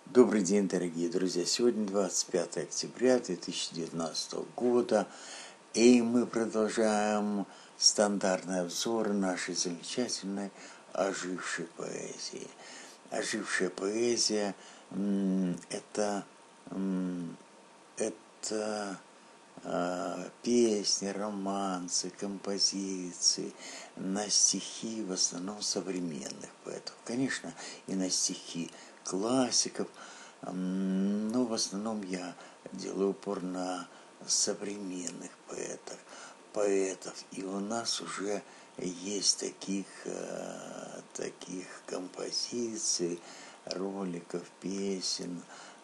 Добрый день, дорогие друзья! Сегодня 25 октября 2019 года, и мы продолжаем стандартный обзор нашей замечательной ожившей поэзии. Ожившая поэзия это песни, романсы, композиции на стихи в основном современных поэтов. Конечно, и на стихи классиков, но в основном я делаю упор на современных поэтов. И у нас уже есть таких композиций, роликов, песен,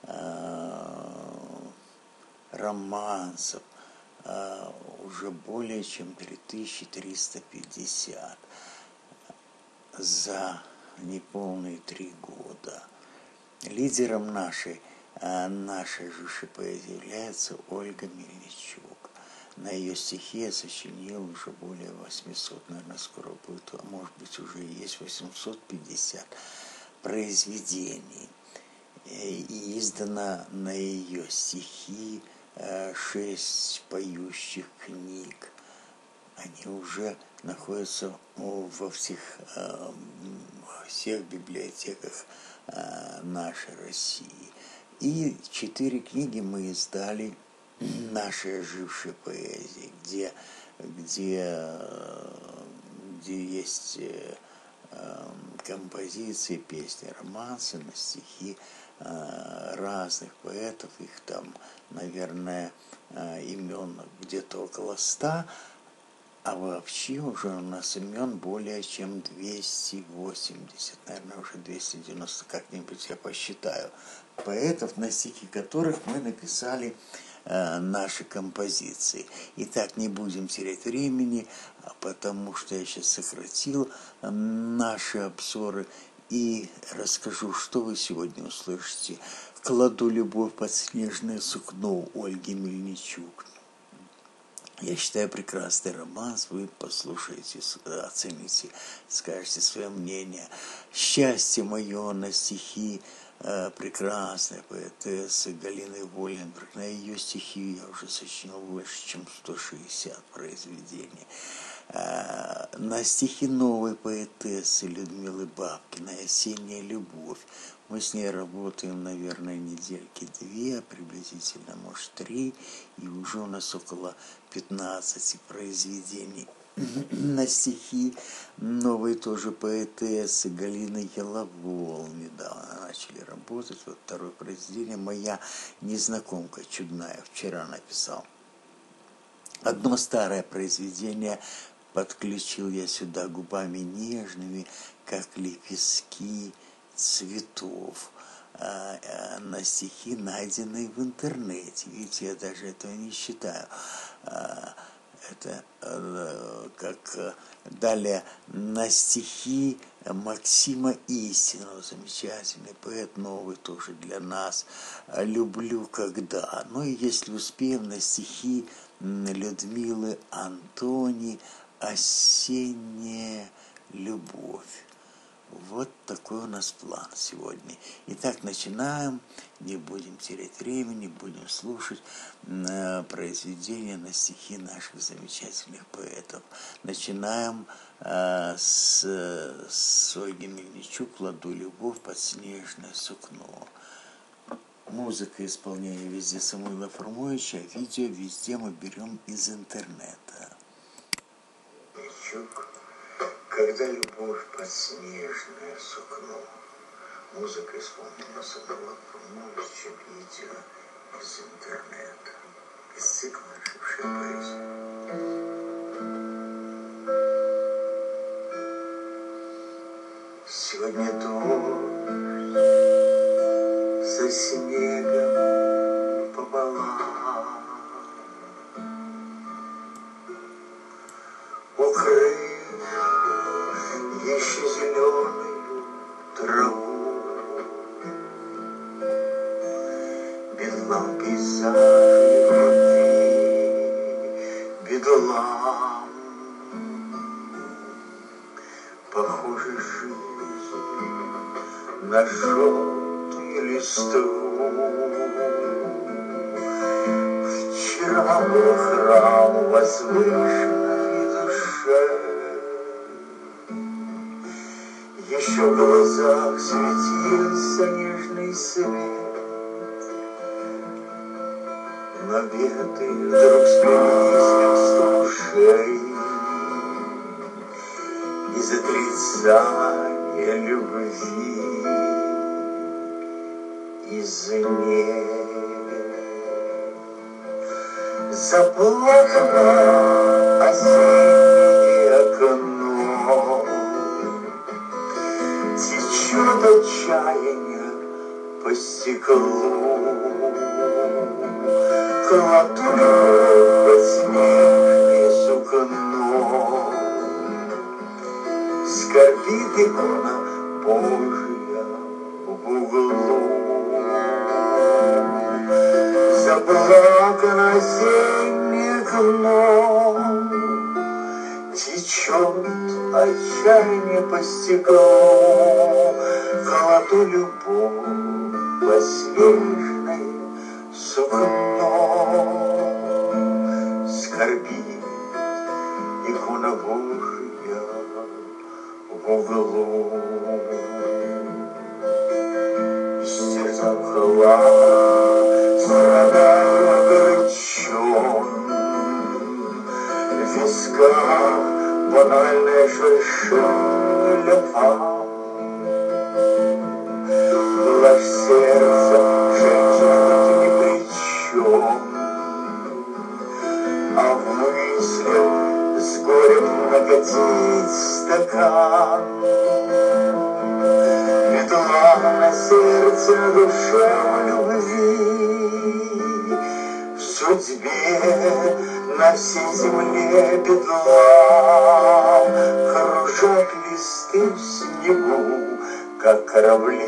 романсов уже более чем 3350 за неполные 3 года. Лидером нашей ожившей поэзии является Ольга Мельничук. На ее стихи я сочинил уже более 800, наверное, скоро будет, а может быть уже есть 850 произведений. И издано на ее стихи 6 поющих книг. Они уже находятся во всех библиотеках нашей России. И 4 книги мы издали нашей ожившей поэзии, где есть композиции, песни, романсы на стихи разных поэтов. Их там, наверное, имен где-то около 100, а вообще уже у нас имен более чем 280, наверное, уже 290, как-нибудь я посчитаю, поэтов, на стихи которых мы написали наши композиции. Итак, не будем терять времени, потому что я сейчас сократил наши обзоры и расскажу, что вы сегодня услышите. «Кладу любовь под снежное сукно» Ольги Мельничук. Я считаю, прекрасный романс, вы послушаете, оцените, скажете свое мнение. «Счастье мое» на стихи прекрасной поэтессы Галины Воленберг. На ее стихи я уже сочинил больше, чем 160 произведений. На стихи новой поэтессы Людмилы Бабкиной «Осенняя любовь». Мы с ней работаем, наверное, недельки 2, приблизительно, может, 3, и уже у нас около 15 произведений. На стихи новой тоже поэтессы Галины Яловол недавно начали работать. Вот второе произведение «Моя незнакомка чудная» вчера написал. Одно старое произведение подключил я сюда губами нежными, как лепестки цветов, на стихи, найденные в интернете. Видите, я даже этого не считаю. Это как далее на стихи Максима Истинного, замечательный поэт, новый тоже для нас, «Люблю когда». Ну и если успеем, на стихи Людмилы Антони «Осенняя любовь». Вот такой у нас план сегодня. Итак, начинаем, не будем терять времени, будем слушать произведения на стихи наших замечательных поэтов. Начинаем с Ольги Мельничук «Кладу любовь под снежное сукно». Музыка исполняет везде Самуила Фрумовича, а видео везде мы берем из интернета. «Когда любовь под снежное сукно». Музыка исполнена Самуила Фрумовича, видео из интернета. Из цикла «Ожившая поэзия». Сегодня дождь за снегом пополам, укрыв еще зеленую траву, бедлам пейзажи любви, бедлам, похоже жизнь на желтые листву. Вчера был храм возвышенной душе, еще в глазах светился нежный свет, но беды вдруг сплелись ушей из отрицания любви извне. Заплакано осеннее окно, течет отчаяние по стеклу, кладу под снежное сукно, скорбит икона Божия в углу. Заплакано осеннее окно, течет отчаяние по стеклу, кладу любовь во снежное сукно, скорбит икона Божия в углу. Истерзан хлам, страдаю огорчен, в висках банальная шершень ляпа. Ложь сердца, женщина тут ни при чем, а в мыслях с горем накатить стакан. Метла на сердце, душе в любви, в судьбе на всей земле бедла. Кружат листы в снегу, как корабли,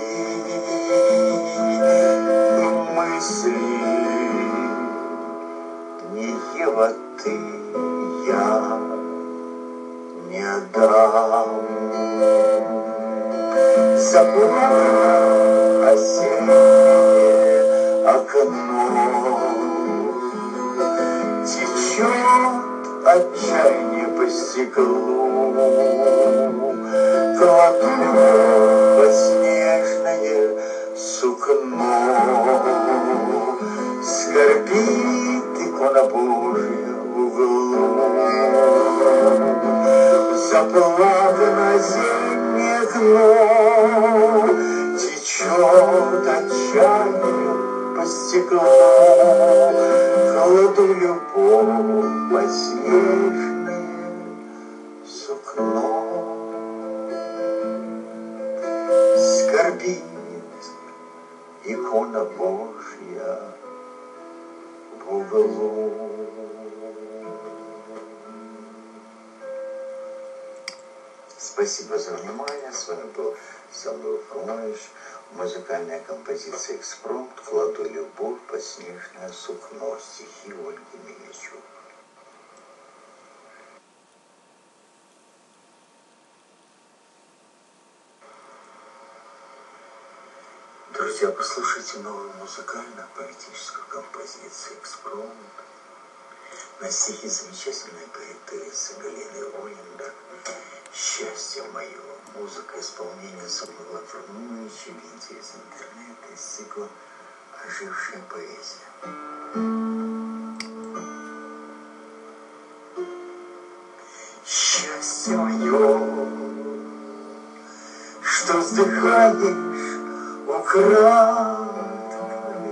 и мысли не Ева ты, я не отдам. Заплакано осеннее окно, течет отчаяние по стеклу, кладу во снежное сукно, скорбит икона Божия в углу. Заплакано осеннее окно, течет отчаяние по стеклу, кладу любовь во снежное сукно, скорбит икона Божья в углу. Спасибо за внимание. С вами был Самвел Фомович. Музыкальная композиция «Экспромт». «Кладу любовь под снежное сукно». Стихи Ольги Мельничук. Друзья, послушайте новую музыкально-поэтическую композицию «Экспромт» на стихи замечательной поэтессы Галины Олендер. «Счастье мое». Музыка, исполнение Самвела Фомовича, видео из интернета, из цикла «Ожившая поэзия». Счастье мое, что вздыхаешь украдкой,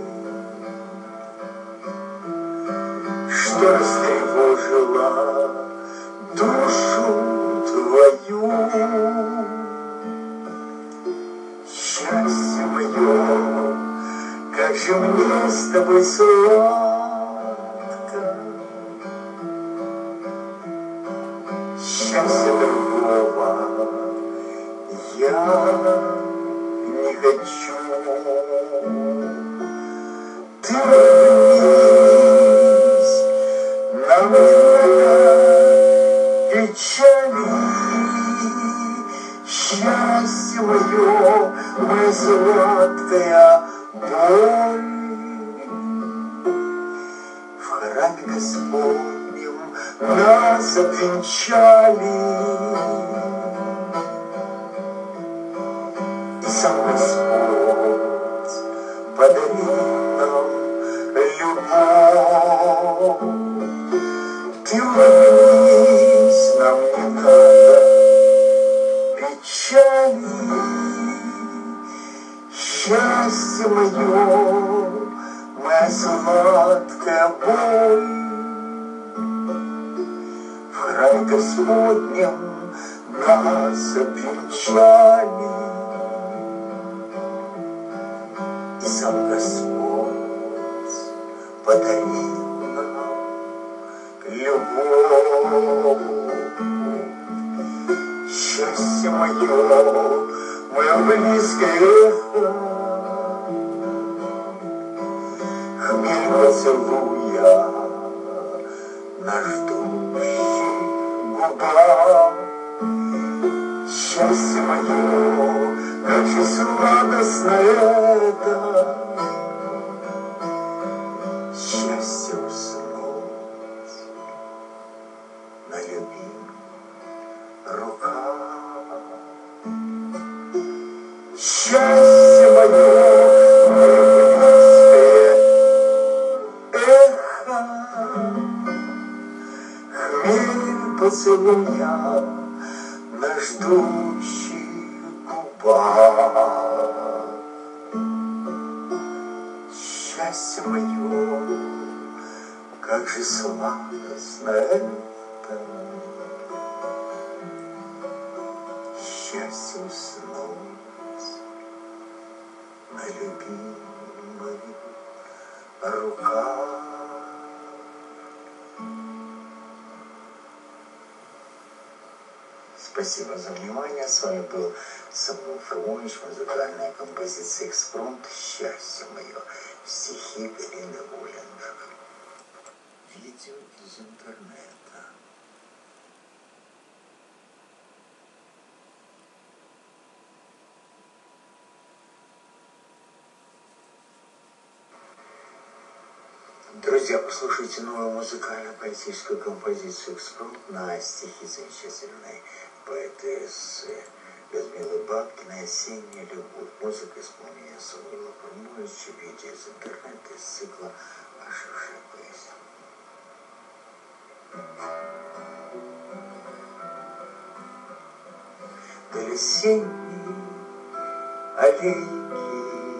что растревожила душу твою. Счастье мое, как же мне с тобой сладко. Счастья другого я не хочу. Ты вернись, нам не надо печали. Счастье мое, мы сладкая боль. В храме Господнем нас обвенчали, и сам Господь подарил нам любовь. Ты улыбнись, нам не надо печали. Счастье мое, моя сладкая боль. В храме Господнем нас обвенчали, и сам Господь подарил нам любовь. Счастье мое близкое эхо, хмель поцелуя на ждущих губах. Счастье мое, как же сладостно это, счастье уснуть на любимых руках. Счастье мое близкое эхо, хмель поцелуя на ждущих губах. Счастье мое, как же сладостно это, счастье уснуть на любимых руках. Спасибо за внимание. С вами был Самуил Фрумович, музыкальная композиция «Экспромт». Счастье мое. Стихи Галины Уленберг. Видео из интернета. Друзья, послушайте новую музыкально-поэтическую композицию «Экспромт» на стихи замечательной поэтессы Людмилы Бабкиной «Осенняя любовь». Музыка исполнения Самуила Фрумовича, видео из интернета из цикла «Ожившая поэзия». Вдоль осенней аллейки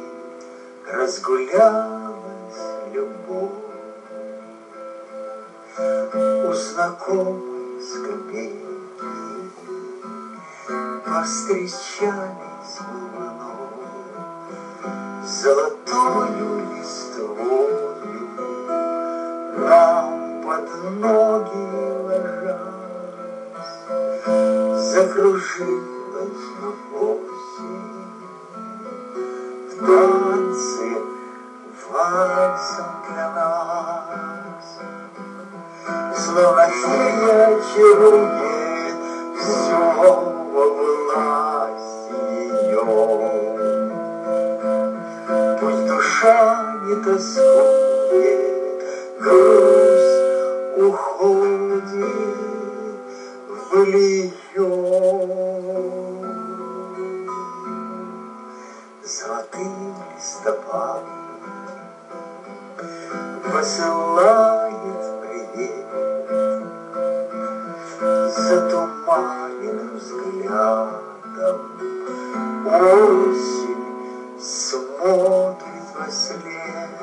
разгулялась любовь. У знакомой скамейки повстречались мы вновь, золотою листвою нам под ноги ложась, закружилась осень в танце вальсом для нас. Словно фея чарует все во власти ее. Пусть душа не тоскует, грусть уходит в ее. Золотым листопадом посылает привет затуманенным взглядом. Осень смотрит во след,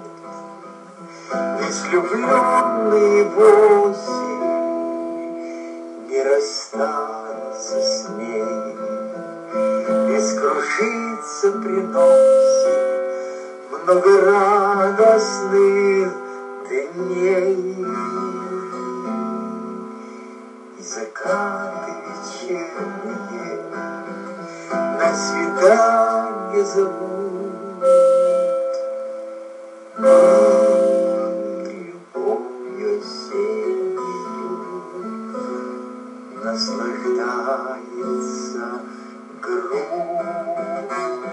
ведь влюбленные в осень не расстанутся с ней, без кружиться приносит много радостных дней. И закаты вечерние на свидание зовут, и любовью осеннею наслаждается грудь.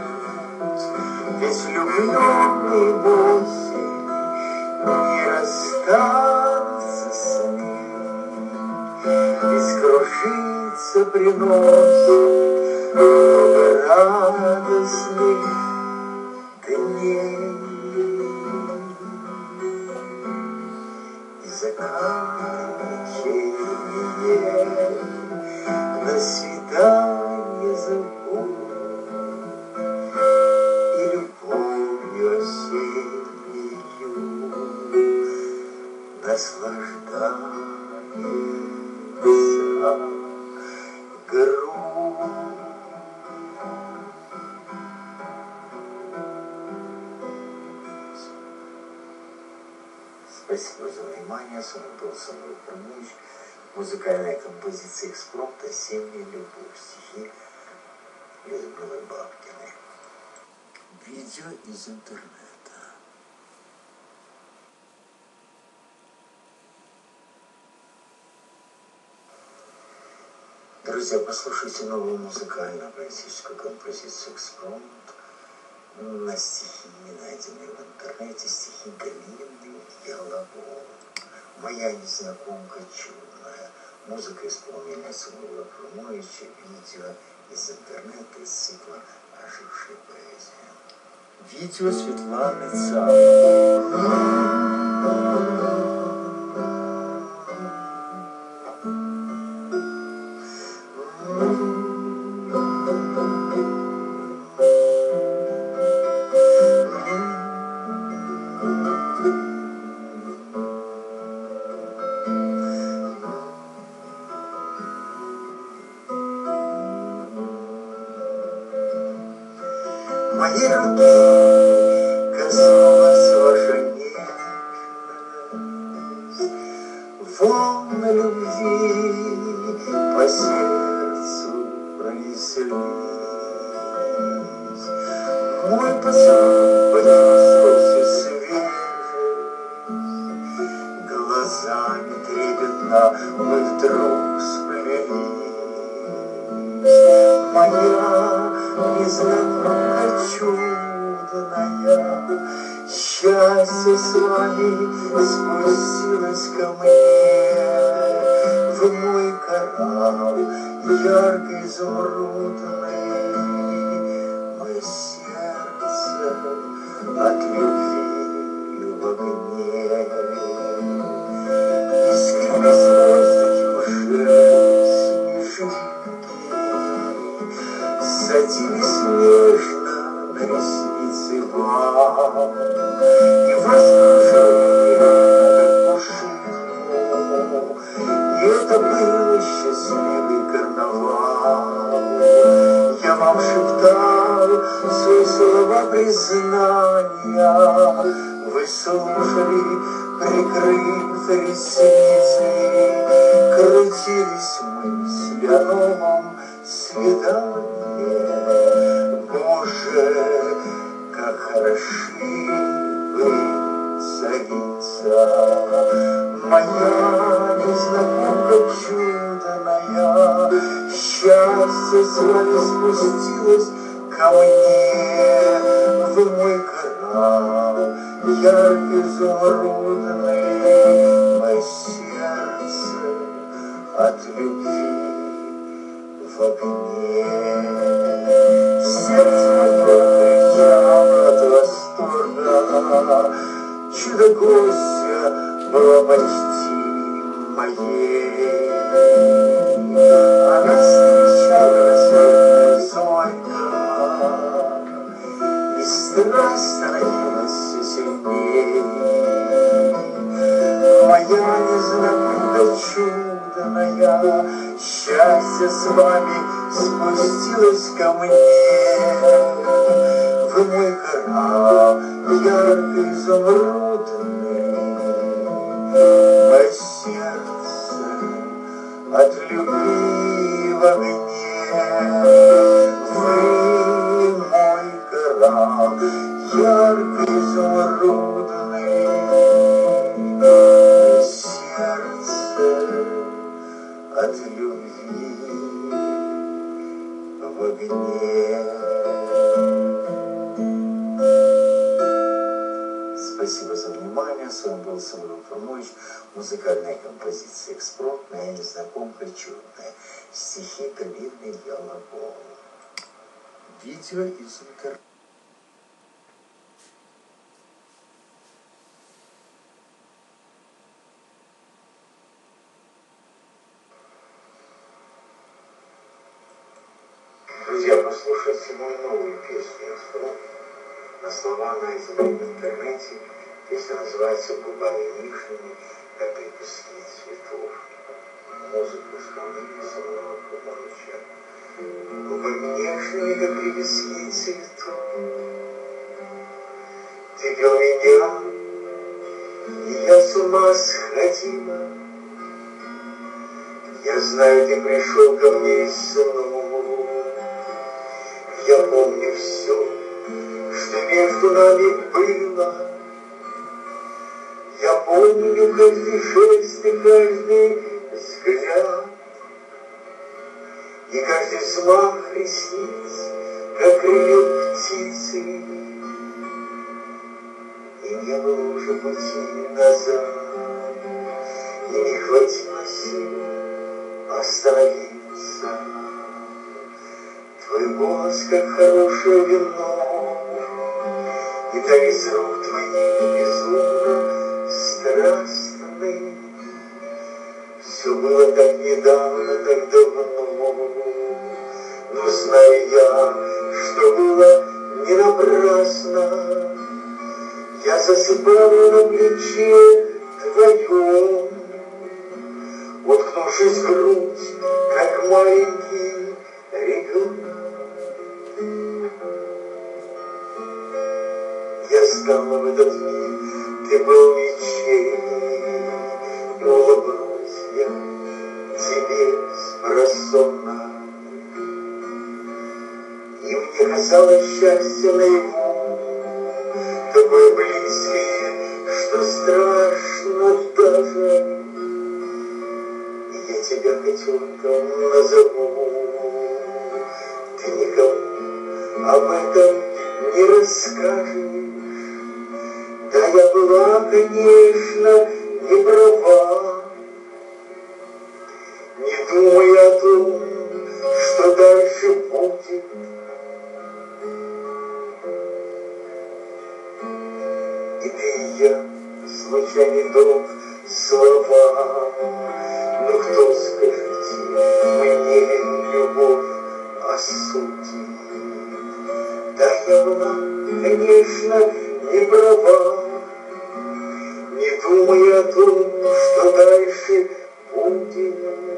Ведь влюбленный вовсе не расстанутся с ним, ведь кружиться приносит много радостных дней. И закаты вечерние на свидание зовут, и любовью осеннею наслаждается грудь. Спасибо за внимание. С вами был Самуил Промович. Музыкальная композиция «Экспромт. Осенняя любовь». Стихи Людмилы Бабкиной. Видео из интернета. Друзья, послушайте новую музыкально-поэтическую композицию «Экспромт» на стихи, найденные в интернете, стихи Галины Яловой. «Моя незнакомка чудная». Музыка исполнения Самуила Промовича, видео из интернета, из цикла «Ожившая поэзия». Видео Светланы Цаповой. Моей руки коснулась ваша нежность, волны любви по сердцу пронеслись. Мой поцелуй почувствовал всю свежесть, глазами трепетно мы вдруг сплелись. Моя незнакомка чудная, счастье с вами спустилось ко мне в мой корабль яркий изумрудный. Мое сердце от любви в огне, искрились в воздухе уже снежинки, садились нежно на ресницы вам и возложили как пушинку. И это был счастливый карнавал. Я вам шептал свои слова признания, вы слушали, прикрыв ресницы, крутились мысли о новом свидании. Боже, как хороши вы, царица, моя незнакомка чудная, счастье с вами спустилось ко мне в мой корабль яркий изумрудный. Мое сердце от любви в огне. Сердце мое кричало от восторга, чудо гостя было почти моей. Она встречала рассветная зорька, и страсть становилась все сильней. Моя незнакомка чудная, счастье с вами спустилось ко мне в мой корабль яркий изумрудный. Мое сердце от любви в огне. Вы мой корабль яркий изумрудный. Мое сердце от любви в огне. внимание. С вами был Самуил Фрумович. Музыкальная композиция «Экспромт» «Моя незнакомка чудная». Стихи Галины Ялабовой. Видео из интернета. Друзья, послушайте мою новую песню «Экспромт». На слова найдены в интернете. Песня называется «Губами нежными, как лепестки цветов». Музыку исполнения Самуила Фрумовича. Губами нежными, как лепестки цветов. Ты пел меня, и я с ума сходила. Я знаю, ты пришел ко мне из снов. Я помню все, что между нами было. Я помню каждый жест и каждый взгляд, и каждый взмах ресниц, как крылья птицы. И не было уже пути назад, и не хватило сил остановиться. Твой голос, как хорошее вино, и так из рук твоих безумно страстный. Все было так недавно, так давно, но знаю я, что было не напрасно. Я засыпала на плече твоем, уткнувшись в грудь, как маленький ребенок. Я стала в этот миг, ты был мечей, и улыбалась я тебе спросонно. И мне казалось счастье наяву, такое близкое, что страшно даже. И я тебя котенком назову, ты никому об этом не расскажешь. Да, я была, конечно, не права, не думая о том, что дальше будет. И ты и я, случайный друг, слова. Но кто, скажите, мне любовь осудит? Да, я была, конечно, не права, не думая о том, что дальше будет.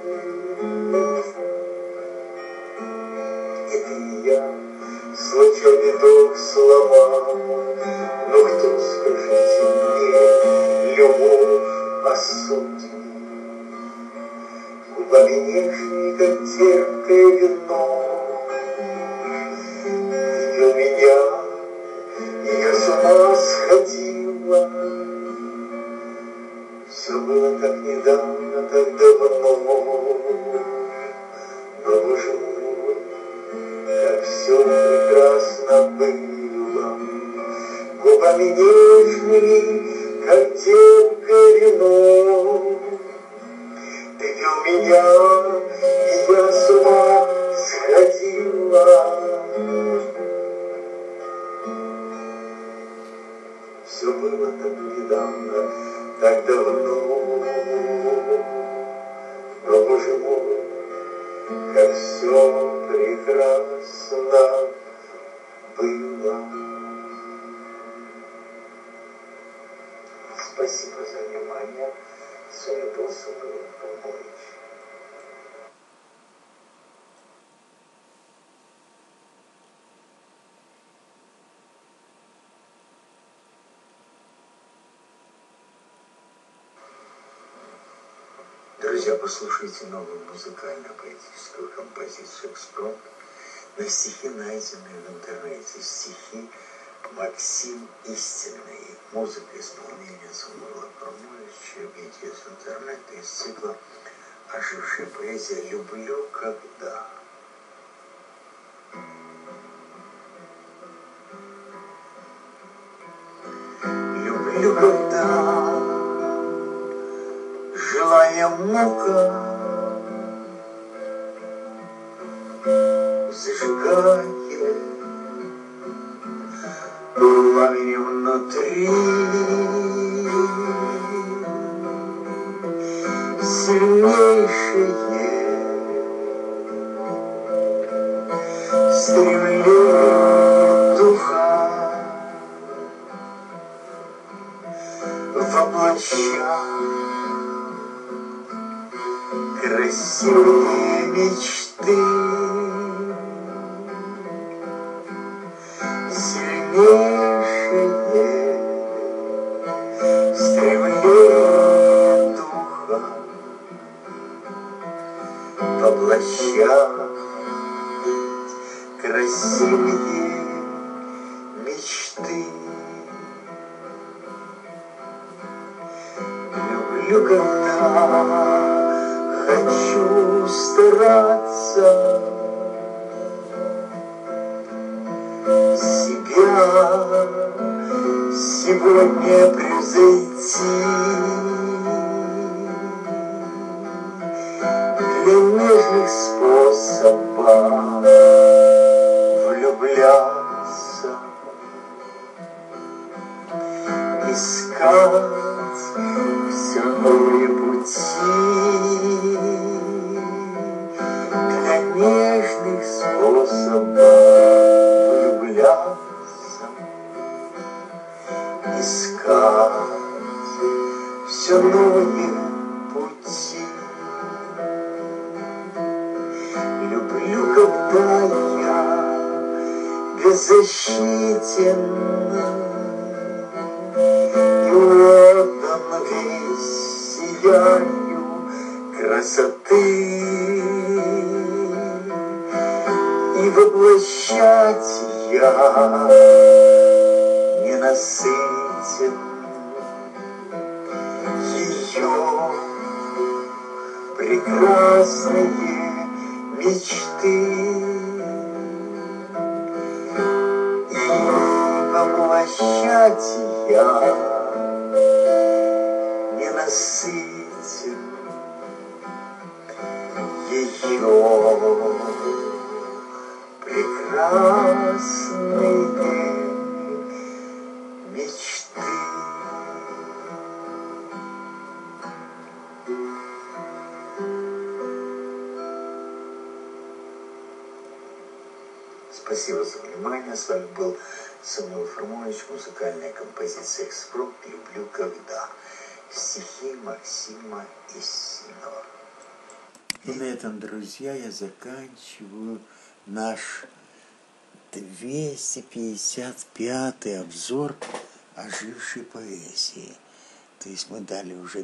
И ты и я, случайный друг, слова. Но кто, скажите мне, любовь осудит? Губами нежней, как терпкое вино, ты пил меня, и я с ума сходила. Все было так недавно, так давно, но, боже мой, как все прекрасно было. Губами нежными, как терпкое вино, ты пил меня, и я с ума сходила. Все было так недавно, так давно, но, боже мой, как все прекрасно было. Спасибо за внимание. С вами был Самуил Фрумович. Друзья, послушайте новую музыкально-поэтическую композицию «Экспромт». На стихи, найденные в интернете. Стихи Максим Истинный. Музыка исполнения Самуила Фрумовича. Видео из интернета из цикла «Ожившая поэзия. Люблю, когда». Люблю, когда мука зажигает пламени внутри, сильнейшее стремление духа воплощать красивые мечты, сильнейшее стремление духа воплощать красивые мечты. Люблю, когда хочу стараться себя сегодня превзойти, для нежных способов влюбляться, искать все новые пути, для нежных способов влюбляться, искать все новые пути. Люблю, когда я беззащитен и отдан весь сиянию красоты, и воплощать я ненасытен ее прекрасные мечты, и воплощать я ненасытен ее прекрасные мечты. Спасибо за внимание. С вами был Самуил Фрумович, музыкальная композиция «Экспромт. Люблю, когда». Стихи Максима Исинова. И на этом, друзья, я заканчиваю наш 255-й обзор ожившей поэзии. То есть мы дали уже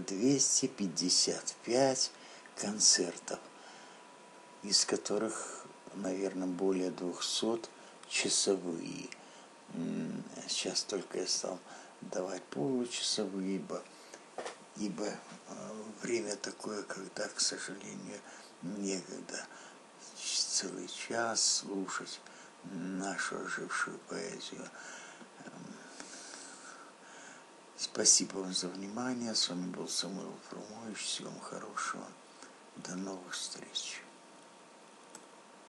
255 концертов, из которых, наверное, более 200 часовые. Сейчас только я стал давать получасовые, ибо время такое, когда, к сожалению, некогда целый час слушать нашу ожившую поэзию. Спасибо вам за внимание. С вами был Самуил Фрумович. Всего вам хорошего. До новых встреч.